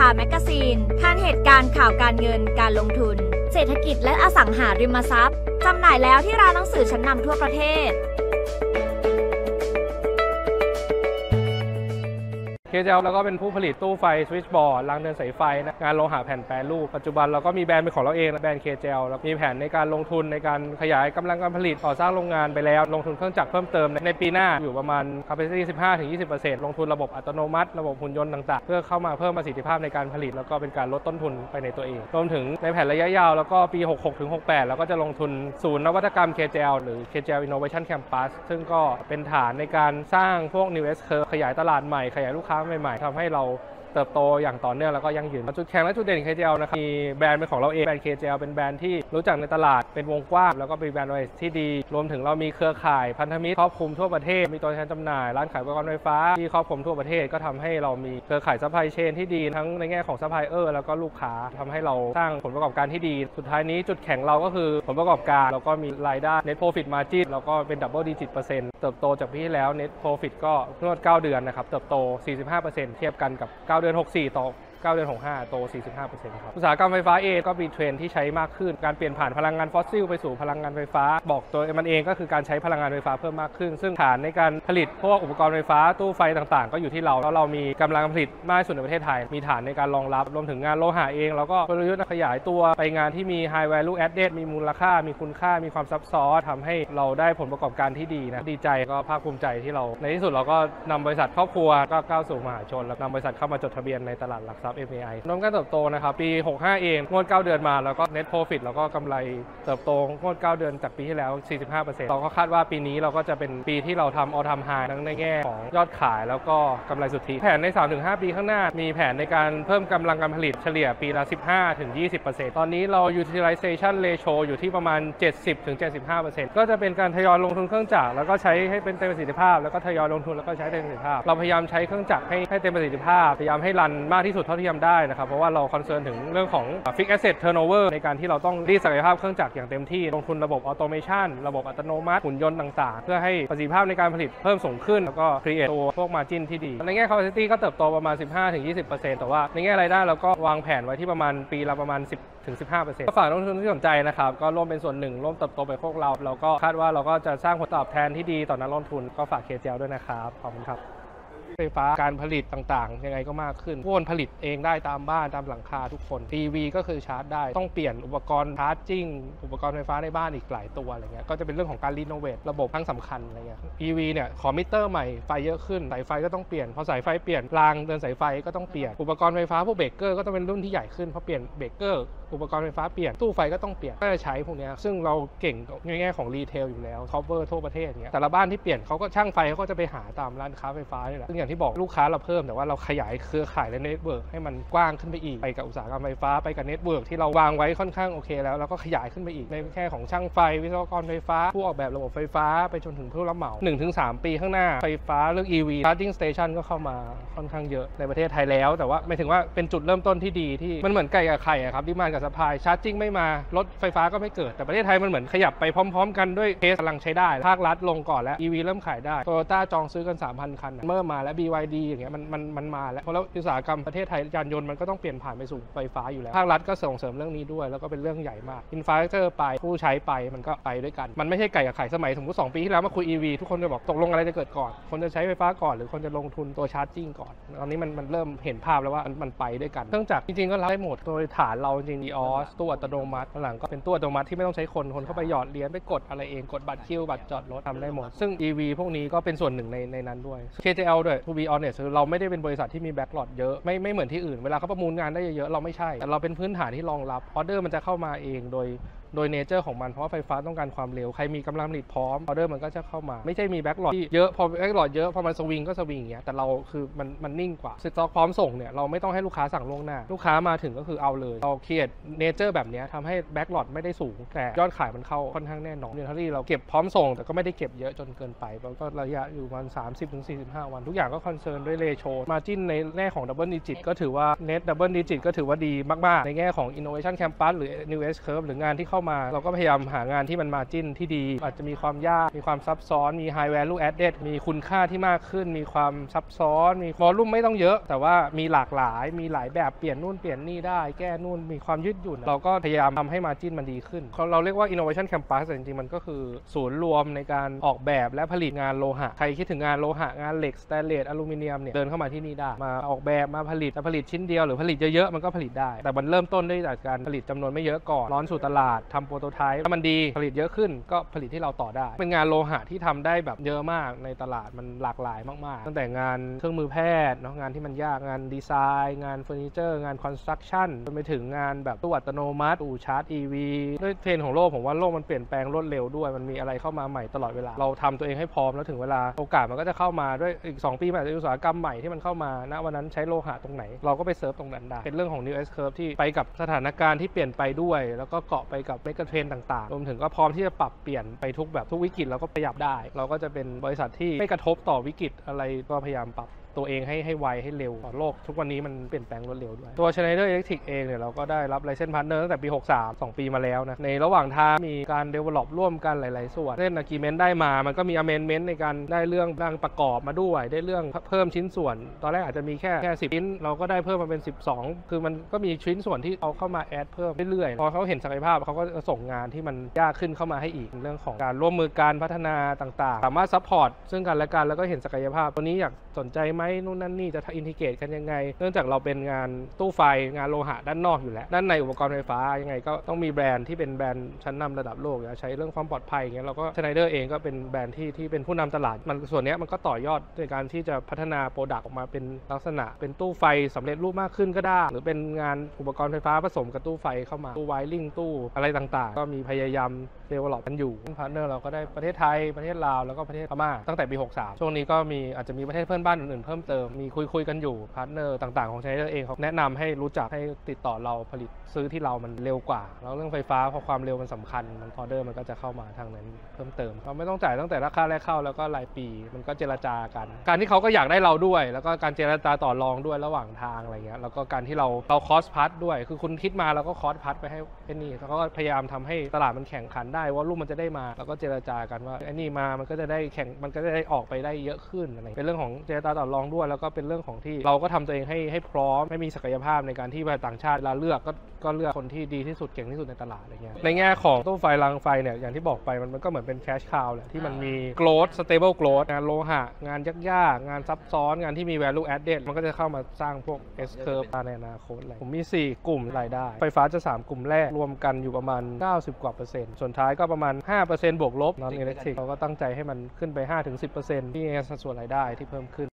าแมกกาซีนทานเหตุการณ์ข่าวการเงินการลงทุนเศรษฐกิจและอสังหาริมทรัพย์จำหน่ายแล้วที่ร้านหนังสือชั้นนำทั่วประเทศ KJL แล้วก็เป็นผู้ผลิตตู้ไฟสวิตช์บอร์ดรางเดินสายไฟงานโลหะแผ่นแปรรูปปัจจุบันเราก็มีแบรนด์เป็นของเราเองแบรนด์ KJL แล้วมีแผนในการลงทุนในการขยายกำลังการผลิตก่อสร้างโรงงานไปแล้วลงทุนเครื่องจักรเพิ่มเติมในปีหน้าอยู่ประมาณ capacity 15-20% ลงทุนระบบอัตโนมัติระบบหุ่นยนต์ต่างๆเพื่อเข้ามาเพิ่มประสิทธิภาพในการผลิตแล้วก็เป็นการลดต้นทุนไปในตัวเองรวมถึงในแผนระยะยาวแล้วก็ปี 66-68 แล้วก็จะลงทุนศูนย์นวัตกรรม KJL หรือ KJL Innovation Campus ซึ่งก็เป็นฐานในการสร้างพวก New S Curve ขยายตลาดใหม่ขยายลูกค้าใหม่ๆทำให้เราเติบโตอย่างต่อเนื่องแล้วก็ยั่งยืนจุดแข็งและจุดเด่นของ KJL นะครับมีแบรนด์เป็นของเราเองแบรนด์ KJL เป็นแบรนด์ที่รู้จักในตลาดเป็นวงกว้างแล้วก็เป็นแบรนด์ที่ดีรวมถึงเรามีเครือข่ายพันธมิตรครอบคลุมทั่วประเทศมีตัวแทนจำหน่ายร้านขายอุปกรณ์ไฟฟ้าที่ครอบคลุมทั่วประเทศก็ทำให้เรามีเครือข่ายซัพพลายเชนที่ดีทั้งในแง่ของซัพพลายเออร์แล้วก็ลูกค้าทำให้เราสร้างผลประกอบการที่ดีสุดท้ายนี้จุดแข็งเราก็คือผลประกอบการแล้วก็มีรายได้ Net Profit Margin แล้วก็เป็น Double Digit เปอร์เซ็นต์เติบโตจากปีที่แล้ว Net Profit ก็นวด9 เดือนนะครับเติบโต 45% เทียบกันกับ9 เดือน 64 ต่อ9 เดือน 65 โต 45% ครับอุตสาหกรรมไฟฟ้าเองก็มีเทรนด์ที่ใช้มากขึ้นการเปลี่ยนผ่านพลังงานฟอสซิลไปสู่พลังงานไฟฟ้าบอกตัวมันเองก็คือการใช้พลังงานไฟฟ้าเพิ่มมากขึ้นซึ่งฐานในการผลิตพวกอุปกรณ์ไฟฟ้าตู้ไฟต่างๆก็อยู่ที่เราแล้วเรามีกำลังผลิตมากที่สุดในประเทศไทยมีฐานในการรองรับรวมถึงงานโลหะเองเราก็กลยุทธ์ขยายตัวไปงานที่มี High Value Added มีมูลค่ามีคุณค่ามีความซับซ้อนทำให้เราได้ผลประกอบการที่ดีนะดีใจก็ภาคภูมิใจที่เราในที่สุดเราก็นำบริษัทครอบครัวก็ก้าวสู่มหาชนแล้วนำบริษัทเข้ามาจดทะเบียนในตลาดหลักทรัพย์ MAIเติบโตนะครับปี 65 เองงวด 9 เดือนมาแล้วก็ Net Profit แล้วก็กำไรเติบโตงวด 9 เดือนจากปีที่แล้ว 45% เราก็คาดว่าปีนี้เราก็จะเป็นปีที่เราทำ All Time High ทั้งในแง่ของยอดขายแล้วก็กำไรสุทธิแผนใน 3-5 ปีข้างหน้ามีแผนในการเพิ่มกำลังการผลิตเฉลี่ยปีละ 15-20% ตอนนี้เรา Utilization Ratio อยู่ที่ประมาณ 70-75% ก็จะเป็นการทยอยลงทุนเครื่องจักรแล้วก็ใช้ให้เป็นเต็มประสิทธิภาพแล้วก็ทยอยลงทุนแล้วก็ใช้เต็มประสิทธิภาพเราพยายามใช้เครื่องจักรให้เต็มประสิทธิภาพพยายามให้รันมากที่สุดเท่าที่ทำได้นะครับเพราะว่าเราคอนเซิร์นถึงเรื่องของ Fixed Asset Turnover ในการที่เราต้องรีดศักยภาพเครื่องจักรอย่างเต็มที่ลงทุนระบบ Automation ระบบอัตโนมัติหุ่นยนต์ต่างๆเพื่อให้ประสิทธิภาพในการผลิตเพิ่มสูงขึ้นแล้วก็ create ตัวพวก margin ที่ดีในแง่ capacity ก็เติบโตประมาณ 15-20% แต่ว่าในแง่รายได้เราก็วางแผนไว้ที่ประมาณปีละประมาณ 10-15% ก็ฝากนักลงทุนที่สนใจนะครับก็ร่วมเป็นส่วนหนึ่งร่วมเติบโตไปพวกเราก็คาดว่าเราก็จะสร้างผลตอบแทนที่ดีต่อนักลงทุนก็ฝาก KJL ด้วยนะครับขอบคุณครับไฟฟ้าการผลิตต่างๆยังไงก็มากขึ้นพวกคนผลิตเองได้ตามบ้านตามหลังคาทุกคน EV ก็คือชาร์จได้ต้องเปลี่ยนอุปกรณ์ชาร์จจิ้งอุปกรณ์ไฟฟ้าในบ้านอีกหลายตัวอะไรเงี้ยก็จะเป็นเรื่องของการรีโนเวทระบบทั้งสำคัญอะไรเงี้ย EV เนี่ยขอมิเตอร์ใหม่ไฟเยอะขึ้นสายไฟก็ต้องเปลี่ยนพอสายไฟเปลี่ยนรางเดินสายไฟก็ต้องเปลี่ยนอุปกรณ์ไฟฟ้าพวกเบรกเกอร์ก็ต้องเป็นรุ่นที่ใหญ่ขึ้นเพราะเปลี่ยนเบรกเกอร์อุปกรณ์ไฟฟ้าเปลี่ยนตู้ไฟก็ต้องเปลี่ยนก็จะใช้พวกนี้ซึ่งเราเก่งในแง่ของรีเทลอยู่แล้วคอฟเวอร์ทั่วประเทศเงี้ยแต่ละบ้านที่เปลี่ยนเขาก็ช่างไฟเขาก็จะไปหาตามร้านค้าไฟฟ้านี่แหละซึ่งอย่างที่บอกลูกค้าเราเพิ่มแต่ว่าเราขยายเครือข่ายและเน็ตเวิร์กให้มันกว้างขึ้นไปอีกไปกับอุตสาหกรรมไฟฟ้าไปกับเน็ตเวิร์กที่เราวางไว้ค่อนข้างโอเคแล้วเราก็ขยายขึ้นไปอีกในแค่ของช่างไฟวิศวกรไฟฟ้าผู้ออกแบบระบบไฟฟ้าไปจนถึงผู้รับเหมา 1-3 ปีข้างหน้าไฟฟ้าเรื่อง EV Charging Station ก็เข้ามาค่อนข้างเยอะในประเทศไทยแล้วแต่ว่าหมายถึงว่าเป็นจุดเริ่มต้นที่ดีที่มันเหมือนไก่กับไข่ครับที่มากับซัพพลายชาร์จจิ้งไม่มารถไฟฟ้าก็ไม่เกิดแต่ประเทศไทยมันเหมือนขยับไปพร้อมๆกันด้วยเคสกำลังใช้ได้ภาครัฐลงก่อนแล้ว EV เริ่มขายได้ Toyota จองซื้อกัน 3,000 คันเมื่อมาแล้ว BYD อย่างเงี้ยมันมาแล้วเพราะแล้วอุตสาหกรรมประเทศไทยยานยนต์มันก็ต้องเปลี่ยนผ่านไปสู่ไฟฟ้าอยู่แล้วภาครัฐก็ส่งเสริมเรื่องนี้ด้วยแล้วก็เป็นเรื่องใหญ่มากอินฟราสตรัคเจอร์ไปผู้ใช้ไปมันก็ไปด้วยกันมันไม่ใช่ไก่กับไข่สมัยสมมติ2 ปีที่แล้วมาคุย EV ทุกคนจะบอกตกลงอะไรจะเกิดก่อนคนจะใช้ไฟฟ้าก่อนหรือคนจะลงทุนตัวชาร์จจิ้งก่อนตอนนี้มันเริ่มเห็นภาพแล้วว่ามันไปด้วยกันเครื่องจักรจริงๆก็รับได้หมดโดยฐานเราจริงๆ EOS ตู้อัตโนมัติหลังก็เป็นตู้อัตโนมัติที่ไม่ต้องใช้คนเข้าไปหยอดเหรียญไปกดอะไรเองกดบัตรคิวบัตรจอดรถทำได้หมดซึ่ง EV พวกนี้ก็เป็นส่วนหนึ่งในนั้นด้วย KJL ด้วย to be honest เราไม่ได้เป็นบริษัทที่มีแบ็คลอตเยอะไม่เหมือนที่อื่นเวลาเขาประมูลงานได้เยอะๆเราไม่ใช่แต่เราเป็นพื้นฐานที่รองรับออเดอร์มันจะเข้ามาเองโดยเนเจอร์ของมันเพราะไฟฟ้าต้องการความเร็วใครมีกำลังผลิตพร้อมออเดอร์มันก็จะเข้ามาไม่ใช่มีแบ็คลอตที่เยอะพอแบ็คลอตเยอะพอมันสวิงก็สวิงอย่างเงี้ยแต่เราคือมันนิ่งกว่าสต็อกพร้อมส่งเนี่ยเราไม่ต้องให้ลูกค้าสั่งล่วงหน้าลูกค้ามาถึงก็คือเอาเลยเราเครียดเนเจอร์แบบนี้ทำให้แบ็คลอตไม่ได้สูงแต่ยอดขายมันเข้าค่อนข้างแน่นอนที่เราเก็บพร้อมส่งแต่ก็ไม่ได้เก็บเยอะจนเกินไปแล้วก็ระยะอยู่ประมาณ 30-45 วันทุกอย่างก็คอนเซิร์นด้วยเรโชมาร์จิ้นในแง่ของดับเบิลดิจิตก็ถือว่าเน็ตดับเบิลดิจิตก็ถือว่าดีมากๆในแง่ของ Innovation Campus หรือ New S Curve หรืองานที่เข้ามาเราก็พยายามหางานที่มันมาจิ้นที่ดีอาจจะมีความยากมีความซับซ้อนมี high value added มีคุณค่าที่มากขึ้นมีความซับซ้อนมีวอลลุ่มไม่ต้องเยอะแต่ว่ามีหลากหลายมีหลายแบบเปลี่ยนนู่นเปลี่ยนนี่ได้แก้นู่นมีความยืดหยุ่นเราก็พยายามทำให้มาจิ้นมันดีขึ้นเราเรียกว่า innovation campus แต่จริงๆมันก็คือศูนย์รวมในการออกแบบและผลิตงานโลหะใครคิดถึงงานโลหะงานเหล็กสแตนเลสอลูมิเนียมเนี่ยเดินเข้ามาที่นี่ได้มาออกแบบมาผลิตจะผลิตชิ้นเดียวหรือผลิตเยอะๆมันก็ผลิตได้แต่มันเริ่มต้นด้วยจากการผลิตจำนวนไม่เยอะก่อนร้อนสู่ตลาดทำโปรโตไทป์ถ้ามันดีผลิตเยอะขึ้นก็ผลิตที่เราต่อได้เป็นงานโลหะที่ทำได้แบบเยอะมากในตลาดมันหลากหลายมากๆตั้งแต่งานเครื่องมือแพทย์เนาะงานที่มันยากงานดีไซน์งานเฟอร์นิเจอร์งานคอนสตรักชั่นจนไปถึงงานแบบตู้อัตโนมัติอู่ชาร์จ EV ด้วยเทรนด์ของโลกผมว่าโลกมันเปลี่ยนแปลงรวดเร็วด้วยมันมีอะไรเข้ามาใหม่ตลอดเวลาเราทำตัวเองให้พร้อมแล้วถึงเวลาโอกาสมันก็จะเข้ามาด้วยอีก2ปีมันอาจจะอุตสาหกรรมใหม่ที่มันเข้ามาณวันนั้นใช้โลหะตรงไหนเราก็ไปเซิร์ฟตรงนั้นได้เป็นเรื่องของ New S Curve ที่ไปกับสถานการณ์ที่เปลี่ยนไปด้วยแล้วก็เกาะไปกับเมกะเทรนด์ต่างๆรวมถึงก็พร้อมที่จะปรับเปลี่ยนไปทุกวิกฤตเราก็ขยับได้เราก็จะเป็นบริษัทที่ไม่กระทบต่อวิกฤตอะไรก็พยายามปรับตัวเองให้ไวให้เร็วโลกทุกวันนี้มันเปลี่ยนแปลงรวดเร็วด้วยตัว Schneider Electric เองเนี่ยเราก็ได้รับ License Partner ตั้งแต่ปี63 2 ปีมาแล้วนะในระหว่างทางมีการ develop ร่วมกันหลายๆส่วนเช่น Agreement ได้มามันก็มี Amendment ในการได้เรื่องประกอบมาด้วยได้เรื่องเพิ่มชิ้นส่วนตอนแรกอาจจะมีแค่10ชิ้นเราก็ได้เพิ่มมาเป็น12คือมันก็มีชิ้นส่วนที่เอาเข้ามาแอดเพิ่มเรื่อยๆพอเขาเห็นศักยภาพเขาก็ส่งงานที่มันยากขึ้นเข้ามาให้อีกเรื่องของการร่วมมือการพัฒนาต่างๆสามารถ support ซึ่งกันและกันแล้วก็เห็นศักยภาพตัวนี้อยากสนใจไหมนู่นนั่นนี่จะอินทิเกรตกันยังไงเนื่องจากเราเป็นงานตู้ไฟงานโลหะด้านนอกอยู่แล้วด้านในอุปกรณ์ไฟฟ้ายังไงก็ต้องมีแบรนด์ที่เป็นแบรนด์ชั้นนำระดับโลกใช้เรื่องความปลอดภัยอย่างเงี้ยเราก็ Schneider เองก็เป็นแบรนด์ที่เป็นผู้นำตลาดมันส่วนนี้มันก็ต่อยอดในการที่จะพัฒนาโปรดักต์ออกมาเป็นลักษณะเป็นตู้ไฟสำเร็จรูปมากขึ้นก็ได้หรือเป็นงานอุปกรณ์ไฟฟ้าผสมกับตู้ไฟเข้ามาตู้ไวริ่งตู้อะไรต่างๆก็มีพยายามเดเวลลอปกันอยู่พาร์ทเนอร์เราก็ได้ประเทศไทยประเทศลาวแล้วก็ประเทศพม่าตั้งแต่ปี63ช่วงนี้ก็มีอาจจะมีประเทศเพื่อนบ้านอื่นๆเพิ่มเติมมีคุยกันอยู่พาร์ทเนอร์ต่างๆของ Schneider เองเขาแนะนำให้รู้จักให้ติดต่อเราผลิตซื้อที่เรามันเร็วกว่าแล้วเรื่องไฟฟ้าพอความเร็วมันสำคัญมันออเดอร์มันก็จะเข้ามาทางนั้นเพิ่มเติมเราไม่ต้องจ่ายตั้งแต่ราคาแรกเข้าแล้วก็รายปีมันก็เจรจากันการที่เขาก็อยากได้เราด้วยแล้วก็การเจรจาต่อรองด้วยระหว่างทางอะไรเงี้ยแล้วก็การที่เราคอสพัทด้วยคือคุณคิดมาแล้วก็คอสพัทไปให้ไอ้นี่แล้วก็พยายามทำให้ตลาดมันแข่งขันได้ว่าลูกมันจะได้มาแล้วก็เจรจากันว่าไอ้นี่มามันก็จะได้แข่งมันก็จะได้ออกไปได้เยอะขึ้นอะไรเป็นเรื่องของเจรจาต่อรองด้วยแล้วก็เป็นเรื่องของที่เราก็ทำตัวเองให้พร้อมไม่มีศักยภาพในการที่ต่างชาติเวลาเลือกก็เลือกคนที่ดีที่สุดเก่งที่สุดในตลาดอะไรเงี้ยในแง่ของตู้ไฟรางไฟเนี่ยอย่างที่บอกไปมันก็เหมือนเป็นแคชคาวแหละที่มันมี growth stable growth งานโลหะงานยากๆงานซับซ้อนงานที่มี value added มันก็จะเข้ามาสร้างพวก S curve ในอนาคตอะไรผมมี4กลุ่มรายได้ไฟฟ้าจะ3กลุ่มแรกรวมกันอยู่ประมาณ90กว่า%ส่วนท้ายก็ประมาณ 5% บวกลบ non electric เราก็ตั้งใจให้มันขึ้นไป 5-10% ที่สัดส่วนรายได้ที่เพิ่มขึ้น